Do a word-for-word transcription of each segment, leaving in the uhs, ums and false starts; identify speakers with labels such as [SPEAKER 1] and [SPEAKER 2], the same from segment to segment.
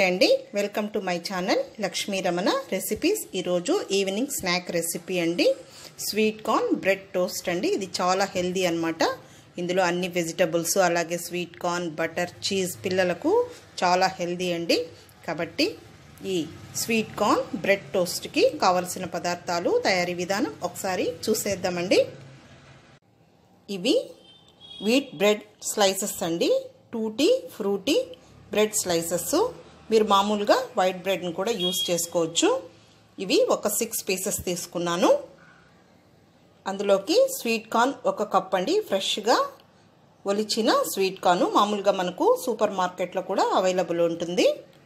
[SPEAKER 1] నమస్తే అండి welcome to my channel Lakshmi Ramana recipes ఈ రోజు ఈవినింగ్ స్నాక్ రెసిపీ అండి స్వీట్ కార్న్ బ్రెడ్ టోస్ట్ అండి ఇది చాలా హెల్తీ అన్నమాట ఇందులో అన్ని వెజిటబుల్స్ అలాగే స్వీట్ కార్న్ బటర్ చీజ్ పిల్లలకు చాలా హెల్తీ అండి కాబట్టి ఈ స్వీట్ కార్న్ బ్రెడ్ టోస్ట్ కి కావాల్సిన పదార్థాలు తయారీ విధానం ఒకసారి చూసేద్దామండి ఇవి వీట్ బ్రెడ్ స్లైసెస్ అండి టూటీ ఫ్రూటీ బ్రెడ్ స్లైసెస్ మీరు మామూలుగా వైట్ బ్రెడ్ ని కూడా యూస్ చేసుకోవచ్చు ఇవి ఒక సిక్స్ పీసెస్ తీసుకున్నాను అందులోకి స్వీట్ కార్న్ ఒక కప్ అండి ఫ్రెష్ గా ఒలిచిన స్వీట్ కార్న్ మామూలుగా మనకు సూపర్ మార్కెట్ లో కూడా అవైలబుల్ ఉంటుంది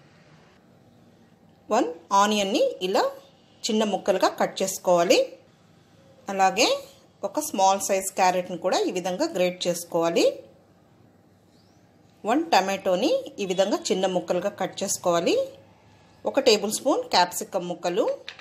[SPEAKER 1] వన్ ఆనియన్ ని ఇలా చిన్న ముక్కలుగా కట్ చేసుకోవాలి అలాగే ఒక స్మాల్ సైజ్ క్యారెట్ ని కూడా ఈ విధంగా గ్రేట్ చేసుకోవాలి వన్ టమాటోని ఈ విధంగా చిన్న ముక్కలుగా కట్ చేసుకోవాలి ఒక టేబుల్ స్పూన్ క్యాప్సికమ్ ముక్కలు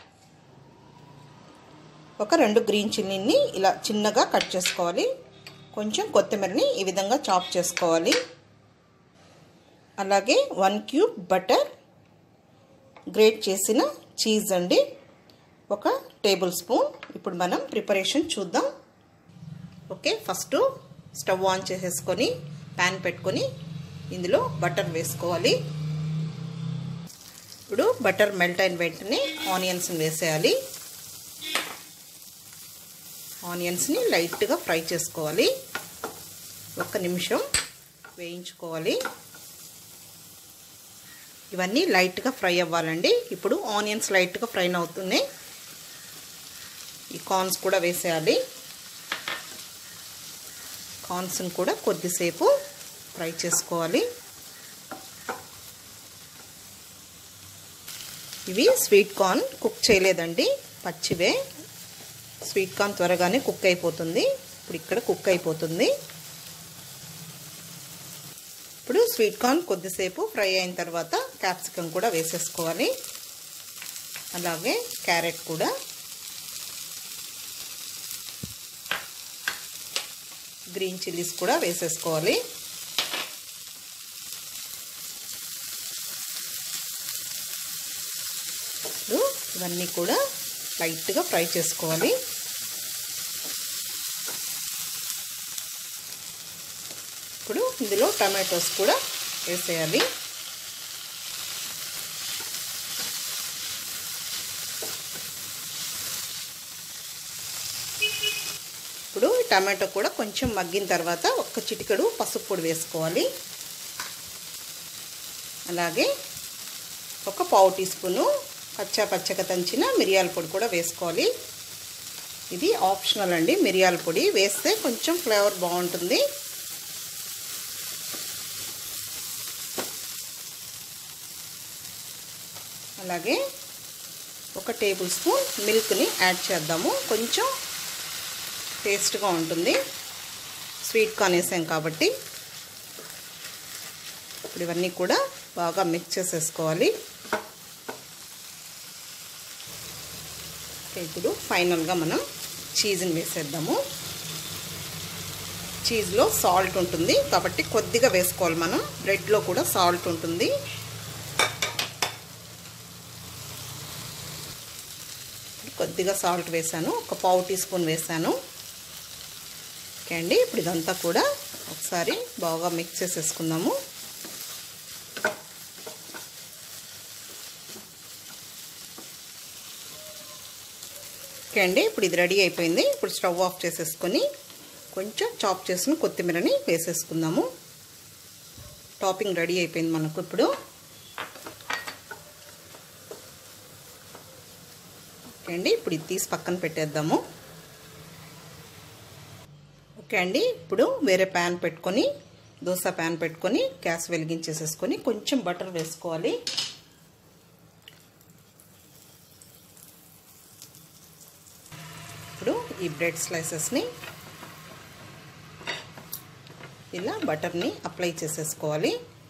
[SPEAKER 1] ఒక రెండు గ్రీన్ చిల్లీని ఇలా చిన్నగా కట్ చేసుకోవాలి కొంచెం కొత్తిమీరని ఈ విధంగా చాప్ చేసుకోవాలి అలాగే వన్ క్యూబ్ బటర్ గ్రేట్ చేసిన చీజ్ అండి ఒక టేబుల్ స్పూన్ ఇప్పుడు మనం ప్రిపరేషన్ చూద్దాం ఓకే ఫస్ట్ స్టవ్ ఆన్ చేసేసుకొని ప్యాన్ పెట్టుకొని ఇందులో బటర్ వేసుకోవాలి ఇప్పుడు బటర్ మెల్ట్ అయిన వెంటనే ఆనియన్స్ వేసేయాలి ఆనియన్స్ ని లైట్ గా ఫ్రై చేసుకోవాలి ఒక్క నిమిషం వేయించుకోవాలి ఇవన్నీ లైట్ గా ఫ్రై అవ్వాలండి ఇప్పుడు ఆనియన్స్ లైట్ గా ఫ్రై అవుతున్నాయి ఈ కార్న్స్ కూడా వేసేయాలి కార్న్స్ ని కూడా కొద్దిసేపు ఫ్రై చేసుకోవాలి ఇవి స్వీట్ కార్న్ కుక్ చేయలేదండి పచ్చివే స్వీట్ కార్న్ త్వరగానే కుక్ అయిపోతుంది ఇప్పుడు ఇక్కడ కుక్ అయిపోతుంది ఇప్పుడు స్వీట్ కార్న్ కొద్దిసేపు ఫ్రై అయిన తర్వాత క్యాప్సికమ్ కూడా వేసేసుకోవాలి అలాగే క్యారెట్ కూడా గ్రీన్ చిల్లీస్ కూడా వేసేసుకోవాలి ఇవన్నీ కూడా లైట్గా ఫ్రై చేసుకోవాలి ఇప్పుడు ఇందులో టమాటోస్ కూడా వేసేయాలి ఇప్పుడు టమాటో కూడా కొంచెం మగ్గిన తర్వాత ఒక చిటికెడు పసుపు పొడి వేసుకోవాలి అలాగే ఒక పావు టీ స్పూను పచ్చ పచ్చగా దంచిన మిరియాల పొడి కూడా వేసుకోవాలి ఇది ఆప్షనల్ అండి మిరియాల పొడి వేస్తే కొంచెం ఫ్లేవర్ బాగుంటుంది అలాగే ఒక టేబుల్ స్పూన్ మిల్క్ని యాడ్ చేద్దాము కొంచెం టేస్ట్గా ఉంటుంది స్వీట్ కార్న్ వేసాం కాబట్టి ఇప్పుడు ఇవన్నీ కూడా బాగా మిక్స్ చేసేసుకోవాలి ఇప్పుడు ఫైనల్గా మనం చీజ్ని వేసేద్దాము చీజ్లో సాల్ట్ ఉంటుంది కాబట్టి కొద్దిగా వేసుకోవాలి మనం బ్రెడ్లో కూడా సాల్ట్ ఉంటుంది కొద్దిగా సాల్ట్ వేసాను ఒక పావు టీ స్పూన్ వేసాను ఓకే అండి ఇప్పుడు ఇదంతా కూడా ఒకసారి బాగా మిక్స్ చేసేసుకుందాము ఓకే అండి ఇప్పుడు ఇది రెడీ అయిపోయింది ఇప్పుడు స్టవ్ ఆఫ్ చేసేసుకొని కొంచెం చాప్ చేసిన కొత్తిమీరని వేసేసుకుందాము టాపింగ్ రెడీ అయిపోయింది మనకు ఇప్పుడు ఓకే అండి ఇప్పుడు ఇది తీసి పక్కన పెట్టేద్దాము ఓకే అండి ఇప్పుడు వేరే ప్యాన్ పెట్టుకొని దోశ ప్యాన్ పెట్టుకొని గ్యాస్ వెలిగించేసేసుకొని కొంచెం బటర్ వేసుకోవాలి ఇప్పుడు ఈ బ్రెడ్ స్లైసెస్ని ఇలా బటర్ని అప్లై చేసేసుకోవాలి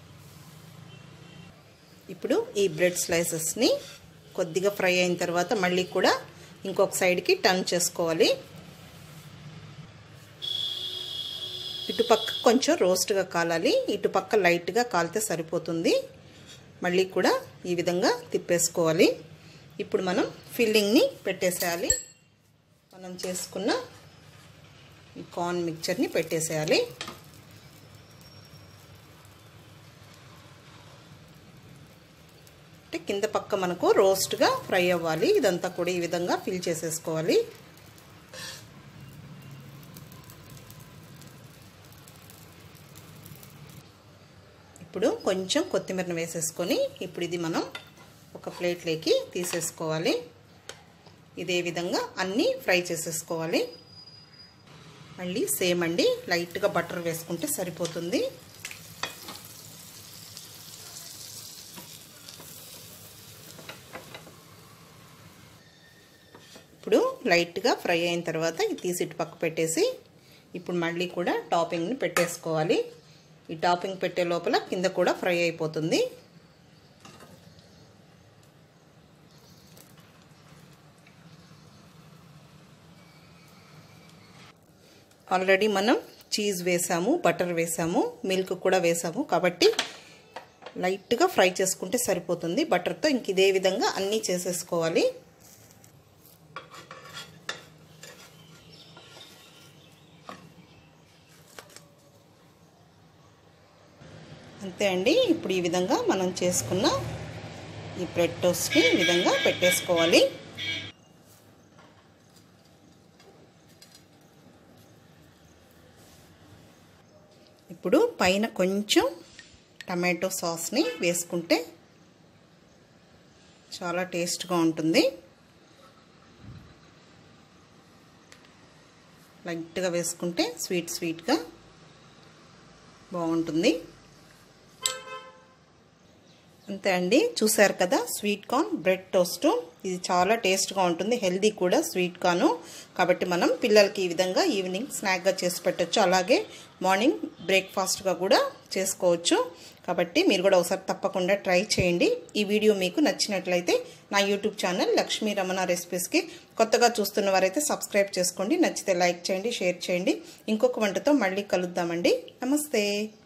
[SPEAKER 1] ఇప్పుడు ఈ బ్రెడ్ స్లైసెస్ని కొద్దిగా ఫ్రై అయిన తర్వాత మళ్ళీ కూడా ఇంకొక సైడ్కి టర్న్ చేసుకోవాలి ఇటుపక్క కొంచెం రోస్ట్గా కాలాలి, ఇటుపక్క లైట్గా కాలితే సరిపోతుంది. మళ్ళీ కూడా ఈ విధంగా తిప్పేసుకోవాలి. ఇప్పుడు మనం ఫిల్లింగ్ని పెట్టేసేయాలి. మనం చేసుకున్న ఈ కార్న్ మిక్చర్ని పెట్టేసేయాలి. అంటే కింద పక్క మనకు రోస్ట్గా ఫ్రై అవ్వాలి. ఇదంతా కూడా ఈ విధంగా ఫిల్ చేసేసుకోవాలి. ఇప్పుడు కొంచెం కొత్తిమీరను వేసేసుకొని ఇప్పుడు ఇది మనం ఒక ప్లేట్లోకి తీసేసుకోవాలి. ఇదే విధంగా అన్నీ ఫ్రై చేసేసుకోవాలి. మళ్ళీ సేమ్ అండి, లైట్గా బటర్ వేసుకుంటే సరిపోతుంది. ఇప్పుడు లైట్గా ఫ్రై అయిన తర్వాత ఇది తీసి ఇటు పక్క పెట్టేసి ఇప్పుడు మళ్ళీ కూడా టాపింగ్ని పెట్టేసుకోవాలి. ఈ టాపింగ్ పెట్టే లోపల కింద కూడా ఫ్రై అయిపోతుంది. ఆల్రెడీ మనం చీజ్ వేసాము, బటర్ వేసాము, మిల్క్ కూడా వేసాము కాబట్టి లైట్గా ఫ్రై చేసుకుంటే సరిపోతుంది బటర్తో. ఇంక ఇదే విధంగా అన్నీ చేసేసుకోవాలి. అంతే అండి. ఇప్పుడు ఈ విధంగా మనం చేసుకున్న ఈ బ్రెడ్ టోస్ట్ని ఈ విధంగా పెట్టేసుకోవాలి. ఇప్పుడు పైన కొంచెం టమాటో సాస్ని వేసుకుంటే చాలా టేస్ట్గా ఉంటుంది. లైట్గా వేసుకుంటే స్వీట్ స్వీట్గా బాగుంటుంది. అంతే అండి, చూసారు కదా స్వీట్ కార్న్ బ్రెడ్ టోస్ట్. ఇది చాలా టేస్ట్గా ఉంటుంది, హెల్దీ కూడా స్వీట్ కార్న్ కాబట్టి మనం పిల్లలకి ఈ విధంగా ఈవినింగ్ స్నాక్గా చేసి పెట్టచ్చు. అలాగే మార్నింగ్ బ్రేక్ఫాస్ట్గా కూడా చేసుకోవచ్చు. కాబట్టి మీరు కూడా ఒకసారి తప్పకుండా ట్రై చేయండి. ఈ వీడియో మీకు నచ్చినట్లయితే నా యూట్యూబ్ ఛానల్ లక్ష్మీ రమణ రెసిపీస్కి కొత్తగా చూస్తున్న వారైతే సబ్స్క్రైబ్ చేసుకోండి. నచ్చితే లైక్ చేయండి, షేర్ చేయండి. ఇంకొక వంటతో మళ్ళీ కలుద్దామండి. నమస్తే.